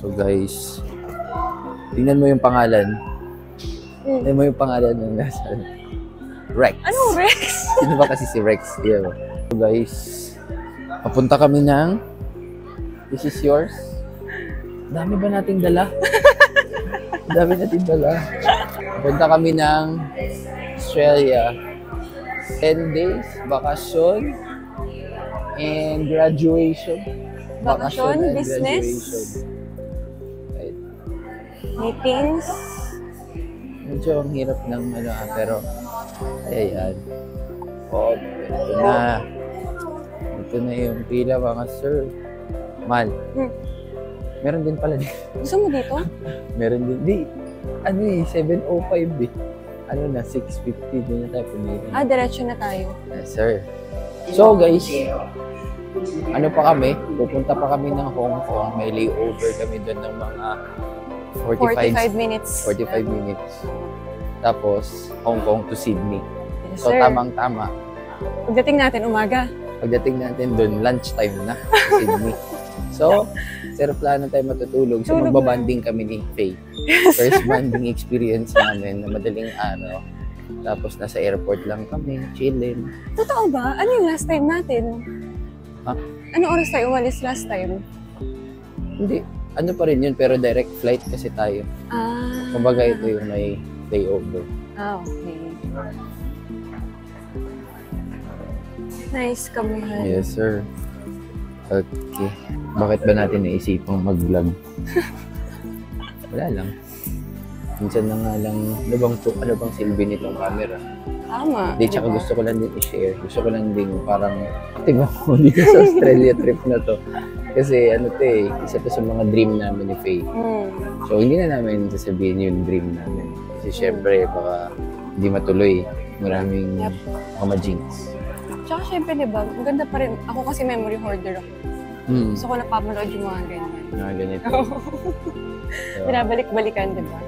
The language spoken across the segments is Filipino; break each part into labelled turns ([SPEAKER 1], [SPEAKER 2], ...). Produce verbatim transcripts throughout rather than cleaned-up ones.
[SPEAKER 1] So guys, tingnan mo yung pangalan.
[SPEAKER 2] Mm.
[SPEAKER 1] Tingnan mo yung pangalan ng nasa Rex.
[SPEAKER 2] Anong Rex?
[SPEAKER 1] Sino ba kasi si Rex? Yeah. So guys, papunta kami ng this is yours. Dami ba nating dala? Dami nating dala. Papunta kami ng Australia. ten days, bakasyon, and graduation.
[SPEAKER 2] Bakasyon,
[SPEAKER 1] and
[SPEAKER 2] business,
[SPEAKER 1] graduation. Right.
[SPEAKER 2] meetings.
[SPEAKER 1] Medyo ang hirap ng ano, pero ayan. Oh, ito na. Ito na yung pila, mga sir. Mal.
[SPEAKER 2] Hmm.
[SPEAKER 1] Meron din pala dito.
[SPEAKER 2] Gusto mo dito?
[SPEAKER 1] Meron din. Di, ano eh, seven oh five eh. Ano na, six fifty. Doon na tayo pumili.
[SPEAKER 2] Ah, diretso na tayo.
[SPEAKER 1] Yes, sir. So, guys, ano pa kami? Pupunta pa kami ng Hong Kong. May layover kami doon ng mga
[SPEAKER 2] forty-five minutes.
[SPEAKER 1] forty-five minutes. Tapos, Hong Kong to Sydney.
[SPEAKER 2] Yes,
[SPEAKER 1] So,
[SPEAKER 2] sir.
[SPEAKER 1] tamang-tama.
[SPEAKER 2] Pagdating natin umaga.
[SPEAKER 1] Pagdating natin doon, lunchtime na. Sydney. So, sir, plano tayo matutulog. So,
[SPEAKER 2] Tulog
[SPEAKER 1] magbabanding kami ni Faye. First banding experience namin na madaling araw. Tapos, nasa airport lang kami, chilling.
[SPEAKER 2] Totoo ba? Ano yung last time natin?
[SPEAKER 1] Ha?
[SPEAKER 2] Ano oras tayo umalis last time?
[SPEAKER 1] Hindi. Ano pa rin yun, pero direct flight kasi tayo.
[SPEAKER 2] Ah.
[SPEAKER 1] Kumbaga, ito yung may layover.
[SPEAKER 2] Ah, okay. Nice kamihan.
[SPEAKER 1] Yes, sir. Okay. Bakit ba natin naisipang mag-vlog? Wala lang. Minsan na nga lang, ano bang, ano bang silbi nitong camera?
[SPEAKER 2] Tama.
[SPEAKER 1] Hindi, tsaka gusto ko lang din i-share. Gusto ko lang din parang, tingnan ko dito sa Australia trip na to. Kasi ano to eh, isa to sa mga dream namin ni Faye.
[SPEAKER 2] Mm.
[SPEAKER 1] So, hindi na namin sasabihin yung dream namin. Kasi syempre, baka hindi matuloy. Maraming
[SPEAKER 2] Yep.
[SPEAKER 1] mga majinks.
[SPEAKER 2] Tsaka syempre, di ba, maganda pa rin. Ako kasi memory hoarder ako.
[SPEAKER 1] Hmm.
[SPEAKER 2] Gusto ko napapanood yung mga ganyan.
[SPEAKER 1] Mga ganito. So,
[SPEAKER 2] Binabalik-balikan, di ba?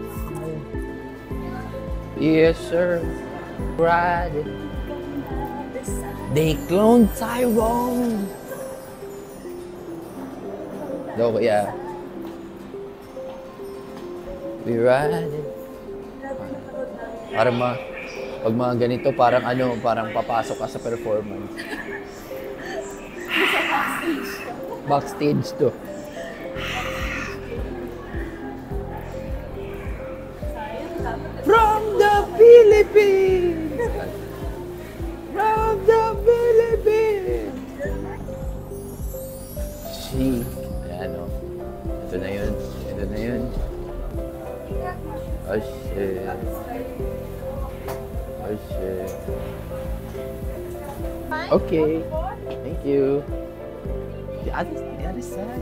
[SPEAKER 1] yes, sir. Ride it. They clone Tyrone. Do kaya. We ride it. Para ma, pag mga ganito, parang ano, parang papasok ka sa performance. Backstage to. From the Philippines! From the Philippines! She, ayan o. Ito na yun. Ito na yun. Oh shit. Oh shit. Okay. Thank you. The other, the other side.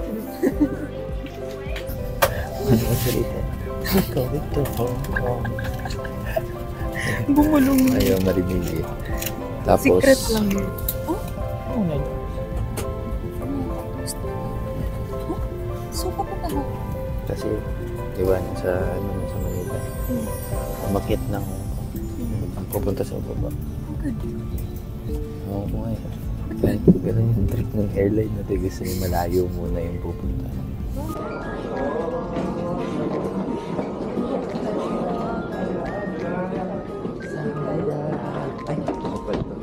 [SPEAKER 1] Ano ba salita? Going to Hong Kong.
[SPEAKER 2] Bumulong.
[SPEAKER 1] Ayaw marinig eh. Tapos,
[SPEAKER 2] Secret lang yun. Oh?
[SPEAKER 1] Oh my God.
[SPEAKER 2] Huh? So, papunta mo?
[SPEAKER 1] Kasi, di ba, sa, ano, sa Manila,
[SPEAKER 2] Hmm.
[SPEAKER 1] umakyat ng ang pupunta sa baba.
[SPEAKER 2] Good.
[SPEAKER 1] Oo ko nga eh. Kahit ganun yung trip ng airline natin kasi malayo muna yung pupunta. Ay, kapal to.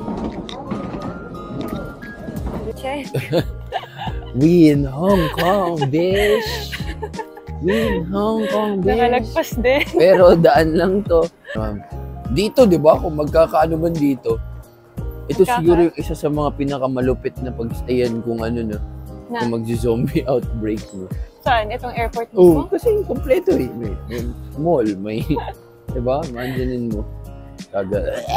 [SPEAKER 2] Che.
[SPEAKER 1] We in Hong Kong, bitch! We in Hong Kong, bitch!
[SPEAKER 2] Nakalagpas din.
[SPEAKER 1] Pero daan lang to. Um, dito, di ba, kung magkakaano man dito, ito
[SPEAKER 2] Magkaka-
[SPEAKER 1] siguro yung isa sa mga pinakamalupit na pagstayan kung ano na,
[SPEAKER 2] Na.
[SPEAKER 1] kung magzi-zombie outbreak mo.
[SPEAKER 2] Saan? Itong airport
[SPEAKER 1] Oo,
[SPEAKER 2] mo?
[SPEAKER 1] kasi kompleto eh. May, may mall, may, di ba, maandyanin mo. Kaga,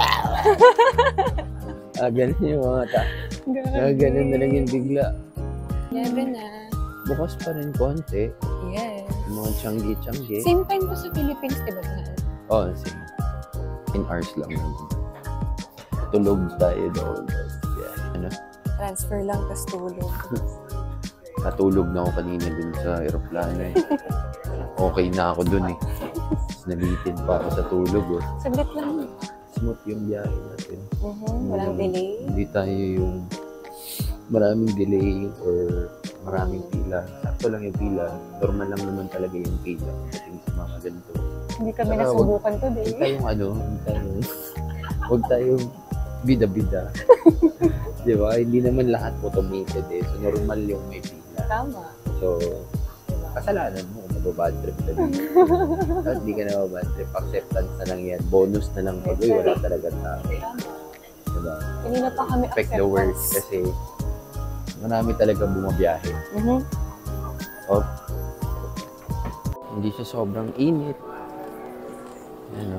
[SPEAKER 1] ah, ganun yung mga ta. Ah, ganun na lang yung bigla.
[SPEAKER 2] eleven na.
[SPEAKER 1] Bukas pa rin konti.
[SPEAKER 2] Yes.
[SPEAKER 1] Mga tiyanggi-tiyanggi.
[SPEAKER 2] Same time to sa Philippines, di ba?
[SPEAKER 1] Oo, oh, same. In hours lang naman. Tulog tayo doon. Yeah. Ano?
[SPEAKER 2] Transfer lang, tas tulog.
[SPEAKER 1] Natulog na ako kanina dun sa aeroplano eh. Okay na ako dun eh. Nalitin pa ako sa tulog oh.
[SPEAKER 2] Saglit lang.
[SPEAKER 1] Smooth yung biyahe natin.
[SPEAKER 2] Uh-huh. Walang
[SPEAKER 1] Um,
[SPEAKER 2] delay.
[SPEAKER 1] Hindi tayo yung maraming delay or maraming pila sa sakto lang yung pila. Normal lang naman talaga yung pila. Pagdating sa mga ganito.
[SPEAKER 2] Hindi kami
[SPEAKER 1] Saka,
[SPEAKER 2] nasubukan to,
[SPEAKER 1] Huwag
[SPEAKER 2] di.
[SPEAKER 1] tayong ano, huwag tayong, huwag tayong bida-bida. Di ba? Hindi naman lahat automated eh. So, normal yung may pila.
[SPEAKER 2] Tama.
[SPEAKER 1] So, kasalanan mo kung mababad trip ka dito. At hindi ka na mababad trip. Acceptance na lang yan. Bonus na lang pag wala talaga tao. Diba?
[SPEAKER 2] Hindi na pa kami
[SPEAKER 1] Expect the worst kasi marami talaga bumabiyahe.
[SPEAKER 2] Mhm.
[SPEAKER 1] Oh. Hindi siya sobrang init. Ano?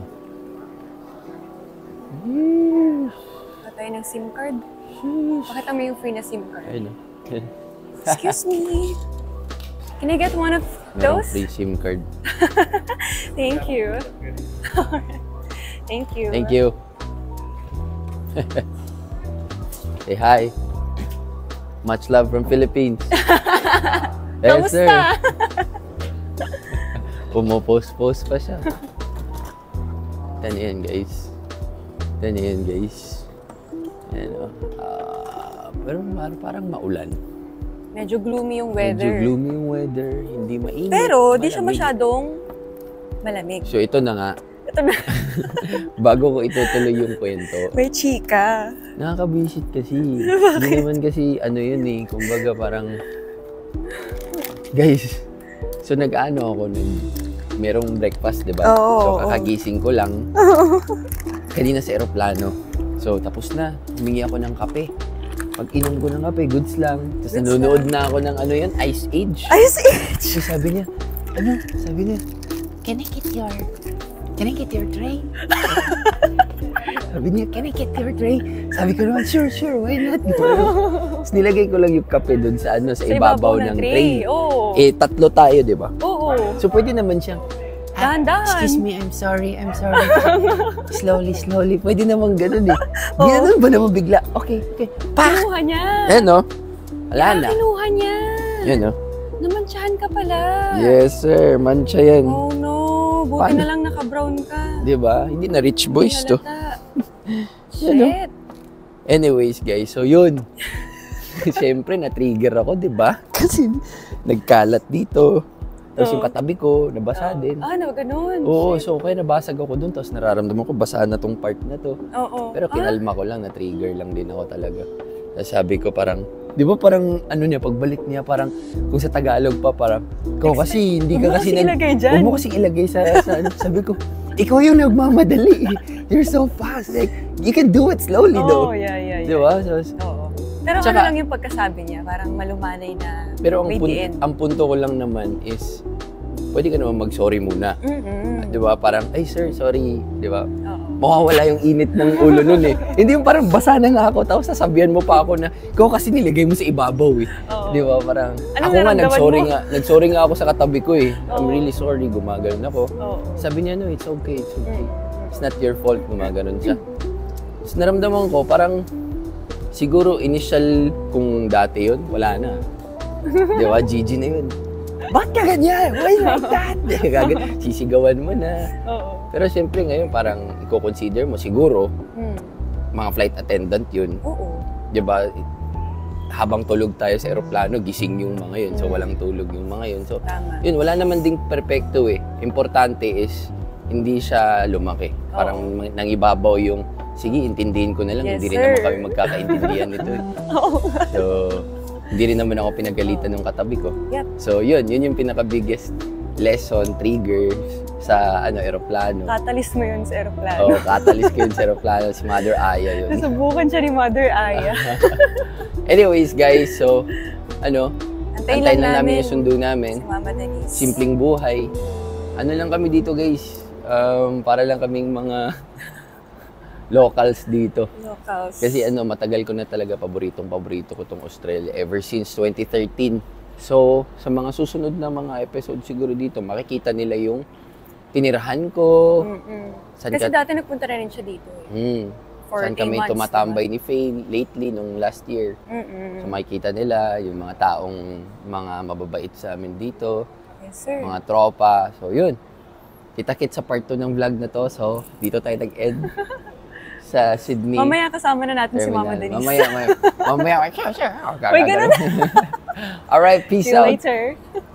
[SPEAKER 1] Yes.
[SPEAKER 2] Patay ng SIM card.
[SPEAKER 1] Sheesh.
[SPEAKER 2] Pakita mo yung free na SIM card.
[SPEAKER 1] Ayun.
[SPEAKER 2] Excuse me. Can I get one of
[SPEAKER 1] Merong
[SPEAKER 2] those?
[SPEAKER 1] free SIM card.
[SPEAKER 2] Thank you. Thank you.
[SPEAKER 1] Thank you. Say hi. Much love from Philippines. Yes, sir.
[SPEAKER 2] Kamusta?
[SPEAKER 1] Pumopost-post pa siya. Yan yan, guys. Yan yan, guys. Yan, oh. Ah, pero parang, parang maulan.
[SPEAKER 2] Medyo gloomy yung
[SPEAKER 1] Medyo
[SPEAKER 2] weather.
[SPEAKER 1] gloomy yung weather. Hindi mainit.
[SPEAKER 2] Pero di siya
[SPEAKER 1] malamig.
[SPEAKER 2] masyadong malamig.
[SPEAKER 1] So, ito na nga.
[SPEAKER 2] Ito na.
[SPEAKER 1] Bago ko itutuloy yung kwento.
[SPEAKER 2] May chika.
[SPEAKER 1] Nakaka-visit kasi. Hindi naman kasi ano yun eh. Kumbaga parang... Guys, so nag-ano ako nun. Merong breakfast, di ba?
[SPEAKER 2] Oo,
[SPEAKER 1] so
[SPEAKER 2] oo.
[SPEAKER 1] kakagising ko lang. Kanina sa aeroplano. So tapos na. Humingi ako ng kape. Pag inom ko ng kape, goods lang. Tapos
[SPEAKER 2] Goods
[SPEAKER 1] nanonood na ako ng ano yun, Ice Age.
[SPEAKER 2] Ice Age!
[SPEAKER 1] So sabi niya, ano? Sabi niya, can I get your... Can I get your tray? Sabi niya, can I get your tray? Sabi ko naman, sure, sure, why not? Tapos nilagay ko lang yung kape doon sa ano, sa,
[SPEAKER 2] Sa
[SPEAKER 1] ibabaw, ng tray.
[SPEAKER 2] Oo.
[SPEAKER 1] Eh, tatlo tayo, di ba?
[SPEAKER 2] Oo.
[SPEAKER 1] So, pwede naman siyang, "Ah,
[SPEAKER 2] Dahan-dahan.
[SPEAKER 1] excuse me, I'm sorry, I'm sorry. Slowly, slowly. Pwede naman ganun eh.
[SPEAKER 2] Oo.
[SPEAKER 1] Ganun ba naman bigla? Okay, okay. Pa!
[SPEAKER 2] Kinuha niya.
[SPEAKER 1] Ayan, no? Wala na.
[SPEAKER 2] Kinuha niya.
[SPEAKER 1] Yan, no?
[SPEAKER 2] Namantsahan ka pala.
[SPEAKER 1] Yes, sir. Mancha yan.
[SPEAKER 2] Oh no. Buti
[SPEAKER 1] Paano?
[SPEAKER 2] na lang naka-brown ka.
[SPEAKER 1] Di ba? Hindi na rich boys to.
[SPEAKER 2] Halata.
[SPEAKER 1] Yan, no?
[SPEAKER 2] Shit.
[SPEAKER 1] Anyways, guys, so yun. Siyempre, na-trigger ako, di ba? Kasi nagkalat dito. Tapos
[SPEAKER 2] Oo.
[SPEAKER 1] yung katabi ko, nabasa din.
[SPEAKER 2] Ah, na ganun.
[SPEAKER 1] Oo,
[SPEAKER 2] Shit.
[SPEAKER 1] so kaya nabasag ako dun. Tapos nararamdaman ko, basa na tong part na to.
[SPEAKER 2] Oo.
[SPEAKER 1] Pero kinalma ko lang, na-trigger lang din ako talaga. Tapos sabi ko parang, di ba parang ano niya, pagbalik niya, parang kung sa Tagalog pa, parang, ikaw kasi, hindi ka
[SPEAKER 2] Huwag mo
[SPEAKER 1] kasi
[SPEAKER 2] kasi ilagay dyan.
[SPEAKER 1] Huwag mo kasi ilagay sa, sa ano. Sabi ko, ikaw yung nagmamadali. You're so fast. Like, you can do it slowly
[SPEAKER 2] Oo,
[SPEAKER 1] though.
[SPEAKER 2] yeah, yeah, yeah.
[SPEAKER 1] Di ba? So,
[SPEAKER 2] Oo. Pero
[SPEAKER 1] Tsaka-
[SPEAKER 2] ano lang yung pagkasabi niya, parang malumanay na
[SPEAKER 1] pero ang,
[SPEAKER 2] may
[SPEAKER 1] pun-
[SPEAKER 2] the end.
[SPEAKER 1] ang punto ko lang naman is, pwede ka naman mag-sorry muna.
[SPEAKER 2] Mm-mm.
[SPEAKER 1] Di ba? Parang, ay sir, sorry. Di ba?
[SPEAKER 2] Oo.
[SPEAKER 1] Mawawala yung init ng ulo nun eh. Hindi yung parang basa na nga ako, tapos sasabihan mo pa ako na, ikaw kasi nilagay mo sa ibabaw eh.
[SPEAKER 2] Oo.
[SPEAKER 1] Di ba? Parang,
[SPEAKER 2] Anong
[SPEAKER 1] ako nga,
[SPEAKER 2] naramdaman
[SPEAKER 1] nag-sorry
[SPEAKER 2] mo?
[SPEAKER 1] nga. Nag-sorry nga ako sa katabi ko eh. I'm
[SPEAKER 2] Oo.
[SPEAKER 1] really sorry, gumaganon ako.
[SPEAKER 2] Oo.
[SPEAKER 1] Sabi niya, no, it's okay, it's okay.
[SPEAKER 2] Mm.
[SPEAKER 1] It's not your fault, gumaganon siya. Tapos naramdaman ko, parang, siguro initial kung dati yun, wala na. Di ba? G G na yun. Bakit ka ganyan? Why like that? Gagan- Sisigawan mo na.
[SPEAKER 2] Oo.
[SPEAKER 1] Pero siyempre ngayon, parang i-consider mo siguro,
[SPEAKER 2] Mm.
[SPEAKER 1] mga flight attendant yun.
[SPEAKER 2] Oo.
[SPEAKER 1] Di ba? Habang tulog tayo sa aeroplano, gising yung mga yun. So, walang tulog yung mga yun. So,
[SPEAKER 2] Tama.
[SPEAKER 1] yun, wala naman ding perpekto eh. Importante is, hindi siya lumaki. Parang nang ibabaw yung, sige, intindihin ko na lang.
[SPEAKER 2] Yes,
[SPEAKER 1] hindi rin
[SPEAKER 2] sir.
[SPEAKER 1] naman kami magkakaintindihan nito. eh.
[SPEAKER 2] Oo.
[SPEAKER 1] So, hindi rin naman ako pinagalitan ng katabi ko.
[SPEAKER 2] Yep.
[SPEAKER 1] So, yun, yun yung pinaka-biggest lesson, triggers sa ano, aeroplano.
[SPEAKER 2] Katalis mo yun sa aeroplano.
[SPEAKER 1] Oo, katalis ko yun sa aeroplano, si Mother Aya yun.
[SPEAKER 2] Nasubukan siya ni Mother Aya.
[SPEAKER 1] Anyways, guys, so, ano,
[SPEAKER 2] Antayin
[SPEAKER 1] antayin
[SPEAKER 2] lang
[SPEAKER 1] lang namin
[SPEAKER 2] namin
[SPEAKER 1] yung sundo namin.
[SPEAKER 2] Si Mama Denise.
[SPEAKER 1] Simpleng buhay. Ano lang kami dito, guys. Um, para lang kaming mga locals dito.
[SPEAKER 2] Locals.
[SPEAKER 1] Kasi ano, matagal ko na talaga paboritong paborito ko tong Australia ever since twenty thirteen. So, sa mga susunod na mga episode siguro dito, makikita nila yung tinirahan ko.
[SPEAKER 2] Mm-mm.
[SPEAKER 1] Saan
[SPEAKER 2] Kasi
[SPEAKER 1] ka-
[SPEAKER 2] dati nagpunta na rin siya dito. Eh.
[SPEAKER 1] Hmm.
[SPEAKER 2] For
[SPEAKER 1] Saan
[SPEAKER 2] a
[SPEAKER 1] kami
[SPEAKER 2] months,
[SPEAKER 1] tumatambay ni Faye lately nung last year.
[SPEAKER 2] Mm-mm.
[SPEAKER 1] So makikita nila yung mga taong mga mababait sa amin dito,
[SPEAKER 2] Yes, sir.
[SPEAKER 1] mga tropa. So yun, kita-kit sa part two ng vlog na to. So dito tayo nag-end sa Sydney
[SPEAKER 2] Mamaya kasama na natin si Mama
[SPEAKER 1] Terminal.
[SPEAKER 2] Denise.
[SPEAKER 1] Mamaya, mamaya. Mamaya, mamaya.
[SPEAKER 2] Uy, ganun.
[SPEAKER 1] Alright, peace
[SPEAKER 2] See you
[SPEAKER 1] out.
[SPEAKER 2] later.